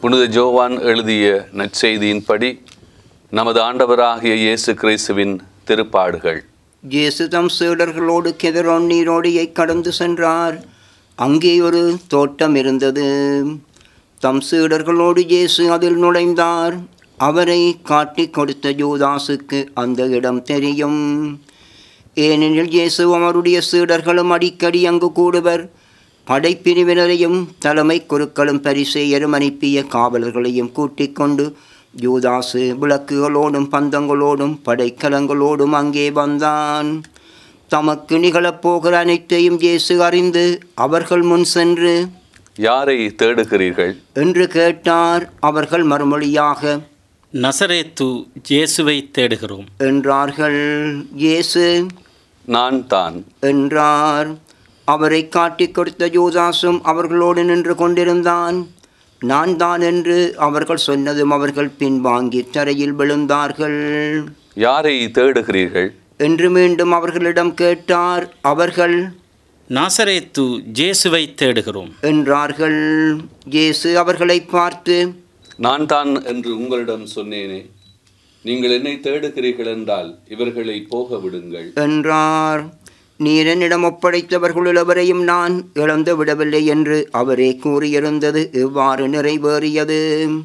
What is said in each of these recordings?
புனித ஜோவான் எழுதிய நற்செய்தியின்படி நமது ஆண்டவராகிய இயேசு கிறிஸ்துவின் திருப்பாடுகள். இயேசு தம் சீடர்களோடு கெதரோன் நீரோடியை கடந்து சென்றார். அங்கே ஒரு தோட்டம் இருந்தது. தம் சீடர்களோடு இயேசு அதில் நுழைந்தார். அவரை காட்டிக் கொடுத்த யூதாசுக்கு அந்த இடம் தெரியும். ஏனெனில் இயேசு அவருடைய சீடர்களும் அடிக்கடி அங்கு கூடுவர். படைப்பிரிவினரையும் தலைமை குருக்களும் பரிசேயரும் அனுப்பிய காவலர்களையும் கூட்டிக் கொண்டு யூதாசு விளக்குகளோடும் பந்தங்களோடும் படைக்கலங்களோடும் அங்கே வந்தான். தமக்கு நிகழப்போகிற அனைத்தையும் இயேசு அறிந்து அவர்கள் முன் சென்று, யாரை தேடுகிறீர்கள் என்று கேட்டார். அவர்கள் மறுமொழியாக, நசரேத்து இயேசுவை தேடுகிறோம் என்றார்கள். இயேசு, நான் தான் என்றார். அவரை காட்டிக் கொடுத்த யூதாசும் அவர்களோடு நின்று கொண்டிருந்தான். நான் தான் என்று அவர்கள் சொன்னதும் அவர்கள் பின்வாங்கி தரையில் விழுந்தார்கள். யாரை தேடுகிறீர்கள் என்று மீண்டும் அவர்களிடம் கேட்டார். அவர்கள், நசரேத்து இயேசுவை தேடுகிறோம் என்றார்கள். இயேசு அவர்களை பார்த்து, நான் தான் என்று உங்களிடம் சொன்னேனே, நீங்கள் என்னை தேடுகிறீர்கள் என்றால் இவர்களை போக விடுங்கள் என்றார். நீர் என்னிடம் ஒப்படைத்தவர்களுள் எவரையும் நான் இழந்து விடவில்லை என்று அவரே கூறியிருந்தது இவ்வாறு நிறைவேறியது.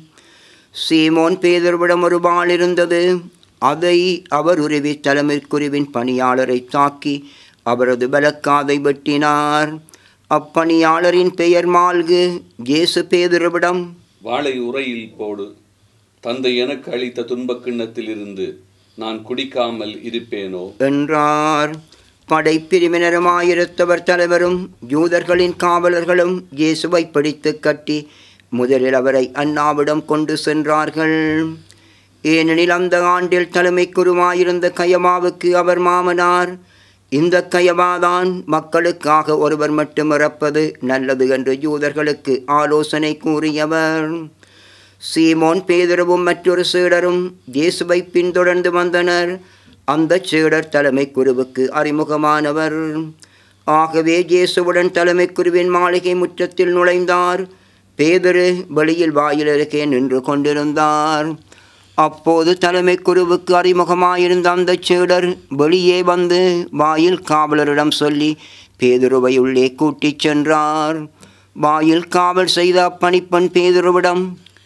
சீமோன் பேதுருவிடம் ஒரு வாள் இருந்தது. அதை அவர் உருவி தலைமைக்குருவின் பணியாளரை தாக்கி அவரது பலக்காதை வெட்டினார். அப்பணியாளரின் பெயர் மால்கு. இயேசு பேதுருவிடம், வாளை உறையில் போடு, தந்தை எனக்கு அளித்த துன்பக் கிண்ணத்திலிருந்து நான் குடிக்காமல் இருப்பேனோ என்றார். படைப்பிரிவினருமாயிருந்தவர் தலைவரும் யூதர்களின் காவலர்களும் இயேசுவை பிடித்து கட்டி முதலில் அவரை அன்னாவிடம் கொண்டு சென்றார்கள். ஏனெனில் அந்த ஆண்டில் தலைமை குருவாயிருந்த கயமாவுக்கு அவர் மாமனார். இந்த கயமாதான் மக்களுக்காக ஒருவர் மட்டும் இறப்பது நல்லது என்று யூதர்களுக்கு ஆலோசனை கூறியவர். சீமோன் பேதுருவும் மற்றொரு சீடரும் இயேசுவை பின்தொடர்ந்து வந்தனர். அந்த சீடர் தலைமை குருவுக்கு அறிமுகமானவர். ஆகவே இயேசுவுடன் தலைமை குருவின் மாளிகை முற்றத்தில் நுழைந்தார். பேதுரு வெளியில் வாயில் அருகே நின்று கொண்டிருந்தார். அப்போது தலைமை குருவுக்கு அறிமுகமாயிருந்த அந்த சீடர் வெளியே வந்து வாயில் காவலரிடம் சொல்லி பேதுருவை உள்ளே கூட்டிச் சென்றார். வாயில் காவல் செய்த அப்பணிப்பெண் பேதுருவிடம்,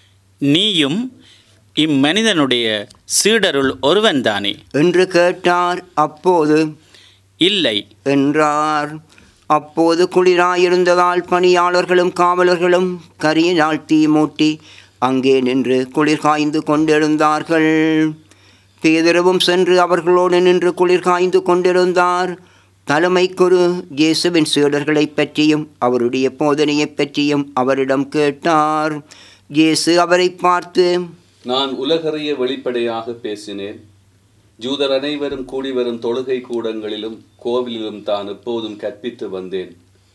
நீயும் இம்மனிதனுடைய சீடருள் ஒருவன்தானே என்று கேட்டார். அப்போது, இல்லை என்றார். அப்போது குளிராயிருந்ததால் பணியாளர்களும் காவலர்களும் கரியினால் தீ மூட்டி அங்கே நின்று குளிர் காய்ந்து கொண்டிருந்தார்கள். பேதுருவும் சென்று அவர்களோடு நின்று குளிர் காய்ந்து கொண்டிருந்தார். தலைமை குரு இயேசுவின் சீடர்களை பற்றியும் அவருடைய போதனையைப் பற்றியும் அவரிடம் கேட்டார். இயேசு அவரை பார்த்து, நான் உலகறிய வெளிப்படையாக பேசினேன். ஜூதர் அனைவரும் கூடி வரும் தொழுகை கூடங்களிலும் கோவிலிலும் தான் எப்போதும் கற்பித்து வந்தேன்.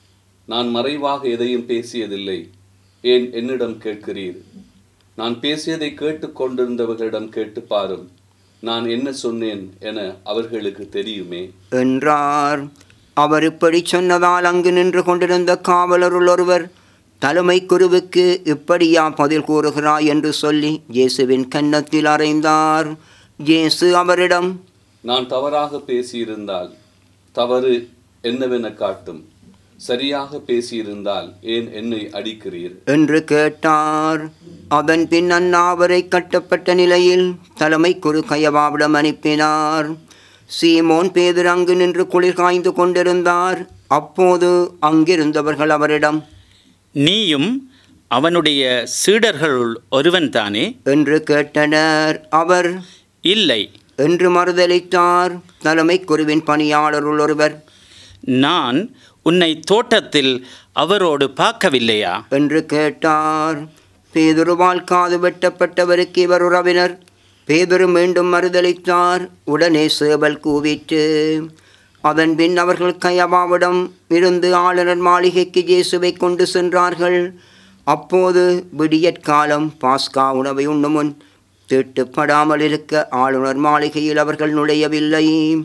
நான் மறைவாக எதையும் பேசியதில்லை. ஏன் என்னிடம் கேட்கிறீர்? நான் பேசியதை கேட்டுக்கொண்டிருந்தவர்களிடம் கேட்டு பாரும். நான் என்ன சொன்னேன் என அவர்களுக்கு தெரியுமே என்றார். அவர் இப்படி சொன்னதால் அங்கு நின்று கொண்டிருந்த காவலருள் ஒருவர், தலைமை குருவுக்கு இப்படியா பதில் கூறுகிறாய் என்று சொல்லி இயேசுவின் கன்னத்தில் அறைந்தார். இயேசு அவரிடம், நான் தவறாக பேசியிருந்தால் தவறு என்னவென காட்டும். சரியாக பேசியிருந்தால் ஏன் என்னை அடிக்கிறீர் என்று கேட்டார். அதன் பின் அன்னாவரை கட்டப்பட்ட நிலையில் தலைமை குரு கயவாவிடம் அனுப்பினார். சீமோன் பேதுரு அங்கு நின்று குளிர் காய்ந்து கொண்டிருந்தார். அப்போது அங்கிருந்தவர்கள் அவரிடம், நீயும் அவனுடைய சீடர்களுள் ஒருவன்தானே என்று கேட்டனர். அவர், இல்லை என்று மறுதலித்தார். தலைமை குருவின் பணியாளருள் ஒருவர், நான் உன்னை தோட்டத்தில் அவரோடு பார்க்கவில்லையா என்று கேட்டார். பேதுருவால் காது வெட்டப்பட்டவருக்கு இவர் உறவினர். பேதுரு மீண்டும் மறுதலித்தார். உடனே சேவல் கூவிற்று. அதன் பின் அவர்கள் கயவாவிடம் இருந்து ஆளுநர் மாளிகைக்கு இயேசுவை கொண்டு சென்றார்கள். அப்போது விடியற்காலம். பாஸ்கா உணவை உண்ணும் முன் தீட்டுப்படாமல் இருக்க ஆளுநர் மாளிகையில் அவர்கள் நுழையவில்லை.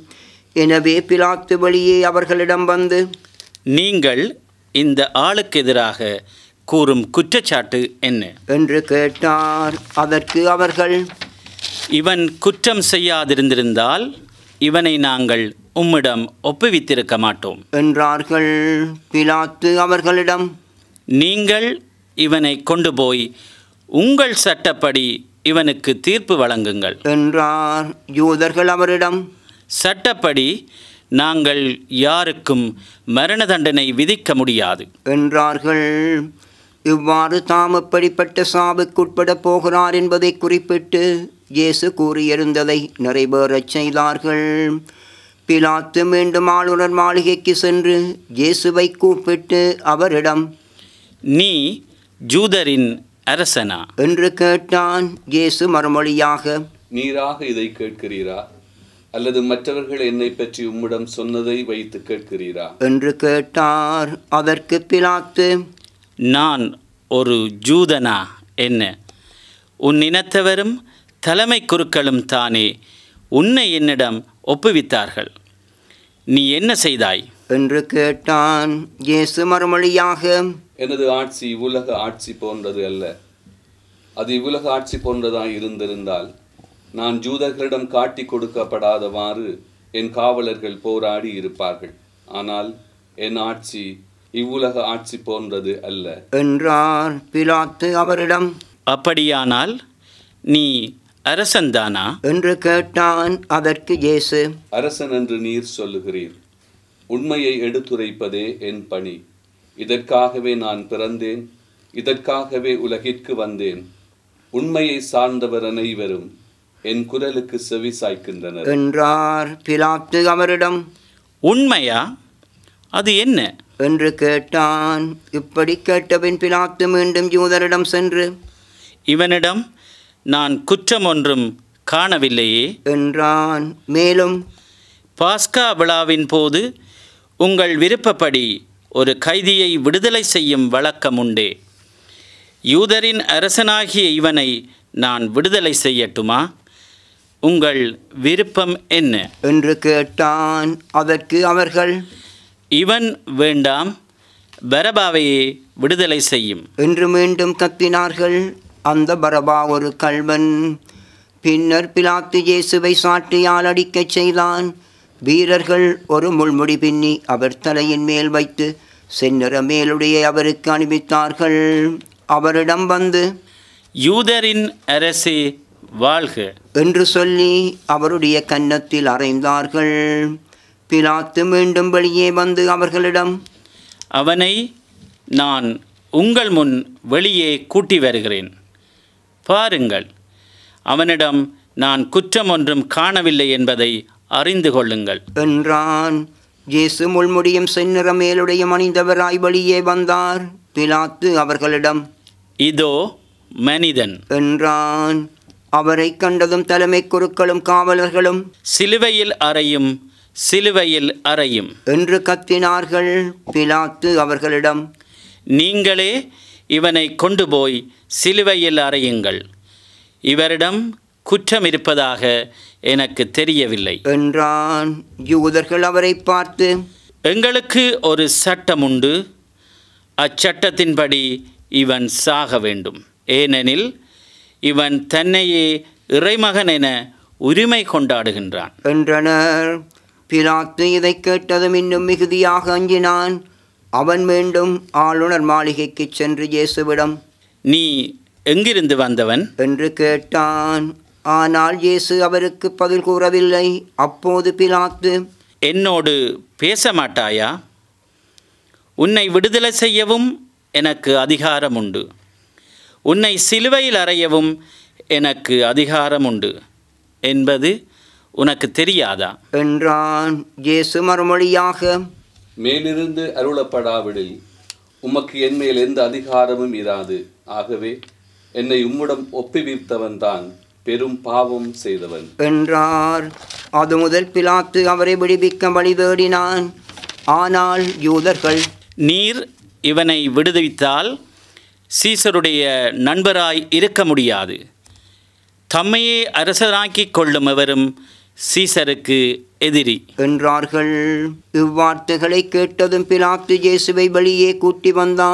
எனவே பிலாத்து வெளியே அவர்களிடம் வந்து, நீங்கள் இந்த ஆளுக்கு எதிராக கூறும் குற்றச்சாட்டு என்ன என்று கேட்டார். அதற்கு அவர்கள், இவன் குற்றம் செய்யாதிருந்திருந்தால் இவனை நாங்கள் உம்மிடம் ஒப்புவித்திருக்க மாட்டோம் என்றார்கள். பிலாத்து அவர்களிடம், நீங்கள் இவனை கொண்டு போய் உங்கள் சட்டப்படி இவனுக்கு தீர்ப்பு வழங்குங்கள் என்றார். யூதர்கள் அவரிடம், சட்டப்படி நாங்கள் யாருக்கும் மரண தண்டனை விதிக்க முடியாது என்றார்கள். இவ்வாறு தாம் எப்படிப்பட்ட சாவுக்குட்பட போகிறார் என்பதை குறிப்பிட்டு இயேசு கூறியிருந்ததை நிறைவேறச் செய்தார்கள். பிலாத்து மீண்டும் ஆளுநர் மாளிகைக்கு சென்று இயேசுவை கூப்பிட்டு அவரிடம், நீ ஜூதரின் அரசனா என்று கேட்டான். இயேசு மறுமொழியாக, நீராக இதை கேட்கிறீரா, அல்லது மற்றவர்கள் என்னை பற்றி உம்மிடம் சொன்னதை வைத்து கேட்கிறீரா என்று கேட்டார். அதற்கு பிலாத்து, நான் ஒரு ஜூதனா என்ன? உன் இனத்தவரும் தலைமை குருக்களும் தானே உன்னை என்னிடம் ஒப்புவித்தார்கள். நீ என்ன செய்தாய் என்று கேட்டான். இயேசு மறுமொழியாக, எனது ஆட்சி இவ்வுலக ஆட்சி போன்றது அல்ல. அது இவ்வுலக ஆட்சி போன்றதாய் இருந்திருந்தால் நான் ஜூதர்களிடம் காட்டி கொடுக்கப்படாதவாறு என் காவலர்கள் போராடி இருப்பார்கள். ஆனால் என் ஆட்சி இவ்வுலக ஆட்சி போன்றது அல்ல என்றார். பிலாத்து அவரிடம், அப்படியானால் நீ அரசன்தானா என்று கேட்டான். அதற்கு இயேசு, அரசன் என்று நீர் சொல்லுகிறீர். உண்மையை எடுத்துரைப்பதே என் பணி. இதற்காகவே நான் பிறந்தேன், இதற்காகவே உலகிற்கு வந்தேன். உண்மையை சார்ந்தவர் அனைவரும் என் குரலுக்கு செவி சாய்க்கின்றனர் என்றார். பிலாத்து அவரிடம், உண்மையா? அது என்ன என்று கேட்டான். இப்படி கேட்டபின் பிலாத்து மீண்டும் யூதரிடம் சென்று, இவனிடம் நான் குற்றம் ஒன்றும் காணவில்லையே என்றான். மேலும், பாஸ்கா விழாவின் போது உங்கள் விருப்பப்படி ஒரு கைதியை விடுதலை செய்யும் வழக்கம் உண்டே. யூதரின் அரசனாகிய இவனை நான் விடுதலை செய்யட்டுமா? உங்கள் விருப்பம் என்ன என்று கேட்டான். அதற்கு அவர்கள், இவன் வேண்டாம், பரபாவையே விடுதலை செய்யும் என்று மீண்டும் கத்தினார்கள். அந்த பரபா ஒரு கள்வன். பின்னர் பிலாத்து இயேசுவை சாட்டையால் அடிக்கச் செய்தான். வீரர்கள் ஒரு முள்முடி பின்னி அவர் தலையின் மேல் வைத்து செந்நிற மேலுடைய அவருக்கு அணிவித்தார்கள். அவரிடம் வந்து, யூதரின் அரசே வாழ்க என்று சொல்லி அவருடைய கன்னத்தில் அறைந்தார்கள். பிலாத்து மீண்டும் வெளியே வந்து அவர்களிடம், அவனை நான் உங்கள் முன் வெளியே கூட்டி வருகிறேன். பாருங்கள், அவனிடம் நான் குற்றம் ஒன்றும் காணவில்லை என்பதை அறிந்து கொள்ளுங்கள் என்றான். இயேசு முள்முடியும் செந்நிற மேலுடைய அணிந்தவராய் வெளியே வந்தார். பிலாத்து அவர்களிடம், இதோ மனிதன் என்றான். அவரை கண்டதும் தலைமை குருக்களும் காவலர்களும், சிலுவையில் அறையும், சிலுவையில் அறையும் என்று கத்தினார்கள். பிலாத்து அவர்களிடம், நீங்களே இவனை கொண்டு போய் சிலுவையில் அறையுங்கள். இவரிடம் குற்றம் இருப்பதாக எனக்கு தெரியவில்லை என்றான். யூதர்கள் அவரை பார்த்து, எங்களுக்கு ஒரு சட்டம் உண்டு, அச்சட்டத்தின்படி இவன் சாக வேண்டும். ஏனெனில் இவன் தன்னையே இறைமகன் என உரிமை கொண்டாடுகின்றான் என்றனர். பிலாத்து இதை கேட்டதும் இன்னும் மிகுதியாக அஞ்சினான். அவன் மீண்டும் ஆளுநர் மாளிகைக்கு சென்று இயேசுவிடம், நீ எங்கிருந்து வந்தவன் என்று கேட்டான். ஆனால் இயேசு அவருக்கு பதில் கூறவில்லை. அப்போது பிலாத்து, என்னோடு பேச மாட்டாயா? உன்னை விடுதலை செய்யவும் எனக்கு அதிகாரம் உண்டு, உன்னை சிலுவையில் அறையவும் எனக்கு அதிகாரம் உண்டு என்பது உனக்கு தெரியாதா என்றான். இயேசு மறுமொழியாக, மேலிருந்து அருளப்படாவிடில் உமக்கு என் மேல் எந்த அதிகாரமும் இராது. ஆகவே என்னை உம்மிடம் ஒப்புவித்தவன்தான் பெரும் பாவம் செய்தவன் என்றார். அது முதல் பிலாத்து அவரை விடுவிக்க வழி தேடினான். ஆனால் யூதர்கள், நீர் இவனை விடுவித்தால் சீசருடைய நண்பராய் இருக்க முடியாது. தம்மையே அரசராக்கிக் கொள்ளும் எவரும் சீசருக்கு எதிரி என்றார்கள். இவ்வார்த்தைகளை கேட்டதும் பிலாத்து இயேசுவை வெளியே கூட்டி வந்தான்.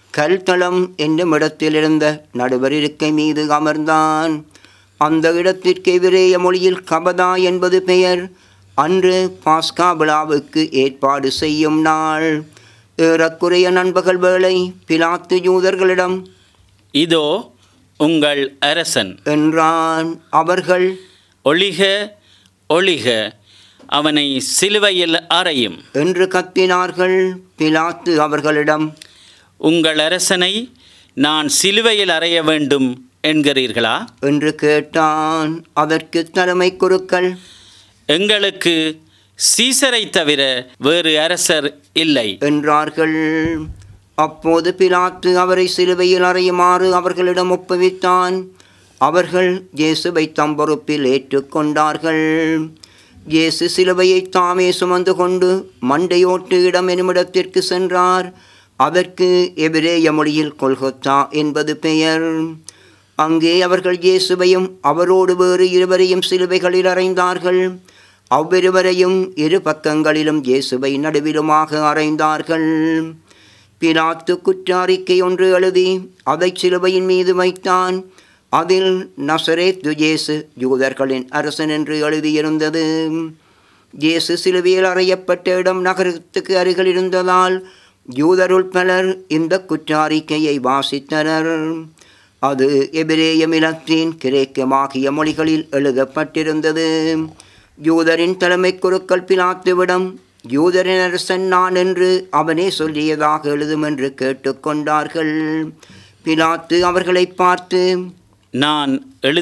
கல்தளம் என்னும் இடத்திலிருந்த நடுவர் இருக்கை மீது அமர்ந்தான். அந்த இடத்திற்கு எபிரேய மொழியில் கபதா என்பது பெயர். அன்று பாஸ்கா விழாவுக்கு ஏற்பாடு செய்யும் நாள். ஏறக்குறைய நண்பகல் வேளை பிலாத்து யூதர்களிடம், இதோ உங்கள் அரசன் என்றான். அவர்கள், ஒழிக ஒழிக, அவனை சிலுவையில் அறையும் என்று கத்தினார்கள். பிலாத்து அவர்களிடம், உங்கள் அரசனை நான் சிலுவையில் அறைய வேண்டும் என்கிறீர்களா என்று கேட்டான். அதற்கு தலைமை குருக்கள், எங்களுக்கு சீசரை தவிர வேறு அரசர் இல்லை என்றார்கள். அப்போது பிலாத்து அவரை சிலுவையில் அறையுமாறு அவர்களிடம் ஒப்புவித்தான். அவர்கள் இயேசுவை தம் பொறுப்பில் ஏற்றுக்கொண்டார்கள். இயேசு சிலுவையை தாமே சுமந்து கொண்டு மண்டையோட்டு இடம் என்னுமிடத்திற்கு சென்றார். அதற்கு எபிரேய மொழியில் கொல்கொத்தா என்பது பெயர். அங்கே அவர்கள் இயேசுவையும் அவரோடு வேறு இருவரையும் சிலுவைகளில் அறைந்தார்கள். அவ்விருவரையும் இரு பக்கங்களிலும் இயேசுவை நடுவிலுமாக அறைந்தார்கள். பிலாத்து குற்ற அறிக்கை ஒன்று எழுதி அதை சிலுவையின் மீது வைத்தான். அதில் நசரேத்து இயேசு யூதர்களின் அரசன் என்று எழுதியிருந்தது. இயேசு சிலுவையில் அறையப்பட்ட இடம் நகரத்துக்கு அருகில் இருந்ததால் யூதருள் பலர் இந்த குற்ற அறிக்கையை வாசித்தனர். அது எபிரேய இலத்தீன் கிரேக்கமாகிய மொழிகளில் எழுதப்பட்டிருந்தது. யூதரின் தலைமை குருக்கள் பிலாத்துவிடம், யூதரின் அரசன் நான் என்று அவனே சொல்லியதாக எழுதும் என்று கேட்டுக்கொண்டார்கள். பிலாத்து அவர்களை பார்த்து, நான்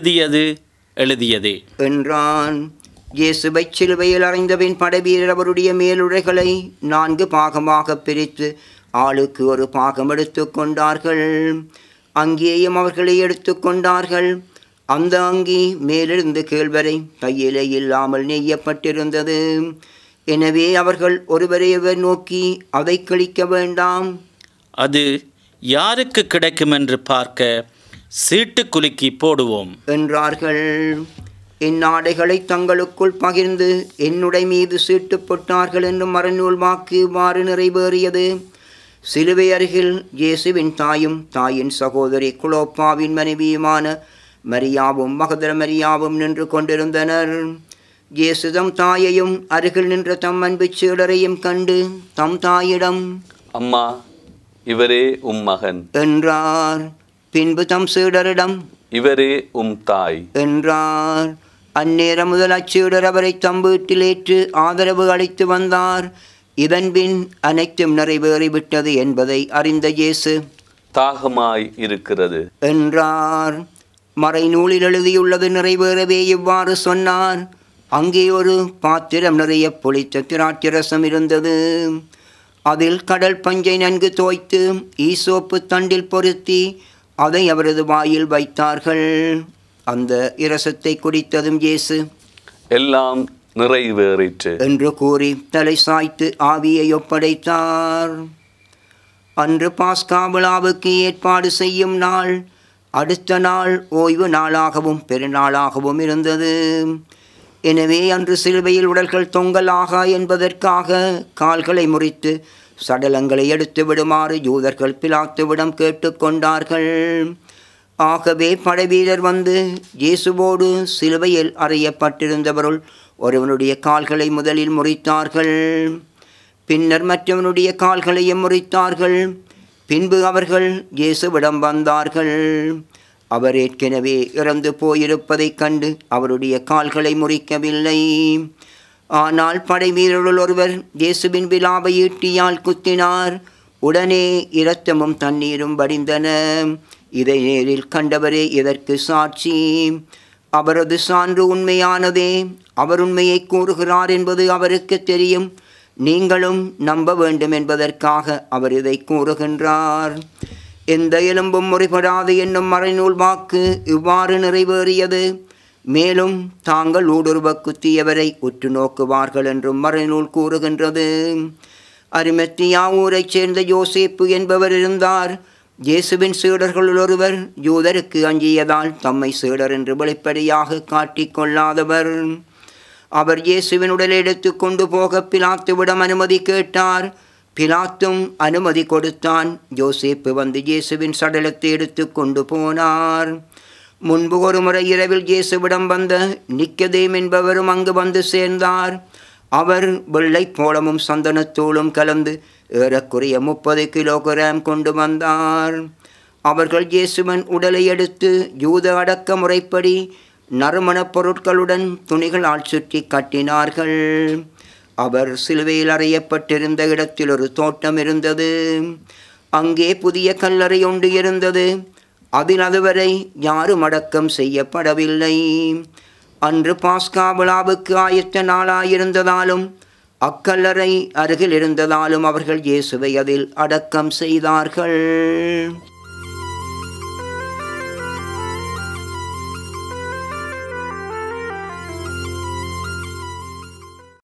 எழுதியதே என்றான். இயேசுவை சிலுவையில் அறைந்தபின் படைவீரர் அவருடைய மேலுடைகளை 4 பாகமாக பிரித்து ஆளுக்கு ஒரு பாகம் எடுத்து கொண்டார்கள். அங்கேயும் அவர்களை எடுத்து கொண்டார்கள். அந்த அங்கி மேலிருந்து கீழ்வரை கையிலே இல்லாமல் நெய்யப்பட்டிருந்தது. எனவே அவர்கள் ஒருவரையொருவர் நோக்கி, அதை கிழிக்க வேண்டாம், அது யாருக்கு கிடைக்கும் என்று பார்க்க சீட்டு குலுக்கி போடுவோம் என்றார்கள். என் ஆடைகளை தங்களுக்குள் பகிர்ந்து என்னுடை மீது சீட்டு போட்டார்கள் என்னும் மறைநூல் வாக்கு இவ்வாறு நிறைவேறியது. சிலுவை அருகில் இயேசுவின் தாயும் தாயின் சகோதரி குலோப்பாவின் மனைவியுமான மரியாவும் மகதல மரியாவும் நின்று கொண்டிருந்தனர். இயேசு தம் தாயையும் அருகில் நின்ற தம் அன்பு சீடரையும் கண்டு தம் தாயிடம், அம்மா, இவரே உம் மகன் என்றார். பின்பு தம் சீடரிடம், இவரே உம் தாய் என்றார். அந்நேரம் முதல் அச்சீடர் அவரை தம் வீட்டில் ஏற்று ஆதரவு அளித்து வந்தார். இதன்பின் அனைத்தும் நிறைவேறிவிட்டது என்பதை அறிந்த இயேசு, தாகமாய் இருக்கிறது என்றார். மறைநூலில் எழுதியுள்ளது நிறைவேறவே இவ்வாறு சொன்னார். அங்கே ஒரு பாத்திரம் நிறைய புளித்த திராட்சை ரசம் இருந்தது. அதில் கடல் பஞ்சை நன்கு தோய்த்து ஈசோப்பு தண்டில் பொருத்தி அதை அவரது வாயில் வைத்தார்கள். அந்த இரசத்தை குடித்ததும் இயேசு, எல்லாம் நிறைவேறிற்று என்று கூறி தலை சாய்த்து ஆவியை ஒப்படைத்தார். அன்று பாஸ்கா விழாவுக்கு ஏற்பாடு செய்யும் நாள். அடுத்த நாள் ஓய்வு நாளாகவும் பெருநாளாகவும் இருந்தது. எனவே அன்று சிலுவையில் உடல்கள் தொங்கலாகா என்பதற்காக கால்களை முறித்து சடலங்களை எடுத்து விடுமாறு யூதர்கள் பிலாத்துவிடம் கேட்டுக்கொண்டார்கள். ஆகவே படைவீரர் வந்து இயேசுவோடு சிலுவையில் அறையப்பட்டிருந்தவருள் ஒருவனுடைய கால்களை முதலில் முறித்தார்கள். பின்னர் மற்றவனுடைய கால்களையும் முறித்தார்கள். பின்பு அவர்கள் இயேசுவிடம் வந்தார்கள். அவர் ஏற்கனவே இறந்து போயிருப்பதைக் கண்டு அவருடைய கால்களை முறிக்கவில்லை. ஆனால் படை வீரருள் ஒருவர் இயேசுவின் விலாவை ஈட்டியால் குத்தினார். உடனே இரத்தமும் தண்ணீரும் வடிந்தன. இதை நேரில் கண்டவரே இதற்கு சாட்சி. அவரது சான்று உண்மையானதே. அவர் உண்மையை கூறுகிறார் என்பது அவருக்கு தெரியும். நீங்களும் நம்ப வேண்டும் என்பதற்காக அவர் இதை கூறுகின்றார். எந்த எலும்பும் முறைப்படாது என்னும் மறைநூல் வாக்கு இவ்வாறு நிறைவேறியது. மேலும் தாங்கள் ஊடுருவ குத்தியவரை உற்று நோக்குவார்கள் என்றும் மறைநூல் கூறுகின்றது. அரிமத்தியா ஊரைச் சேர்ந்த யோசேப்பு என்பவர் இருந்தார். இயேசுவின் சீடர்களுள் ஒருவர். யூதருக்கு அஞ்சியதால் தம்மை சீடர் என்று வெளிப்படையாக காட்டிக்கொள்ளாதவர். அவர் இயேசுவின் உடலை எடுத்து கொண்டு போக பிலாத்துவிடம் அனுமதி கேட்டார். பிலாத்தும் அனுமதி கொடுத்தான். யோசேப்பு வந்து இயேசுவின் சடலத்தை எடுத்து கொண்டு போனார். முன்பு ஒரு முறை இரவில் இயேசுவிடம் வந்த நிக்கதேம் என்பவரும் அங்கு வந்து சேர்ந்தார். அவர் வெள்ளை போளமும் சந்தனத்தூளும் கலந்து ஏறக்குறைய 30 கிலோகிராம் கொண்டு வந்தார். அவர்கள் இயேசுவின் உடலை எடுத்து யூத அடக்க முறைப்படி நறுமணப் பொருட்களுடன் துணிகளால் சுற்றி கட்டினார்கள். அவர் சிலுவையில் அறையப்பட்டிருந்த இடத்தில் ஒரு தோட்டம் இருந்தது. அங்கே புதிய கல்லறை ஒன்று இருந்தது. அதில் அதுவரை யாரும் அடக்கம் செய்யப்படவில்லை. அன்று பாஸ்கா விழாவுக்கு ஆயத்த நாளாயிருந்ததாலும் அக்கல்லறை அருகில் இருந்ததாலும் அவர்கள் இயேசுவை அதில் அடக்கம் செய்தார்கள்.